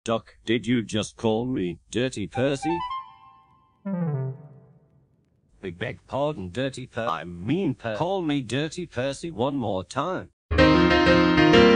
Doc, did you just call me Dirty Percy? I beg pardon, Dirty I mean Call me Dirty Percy one more time.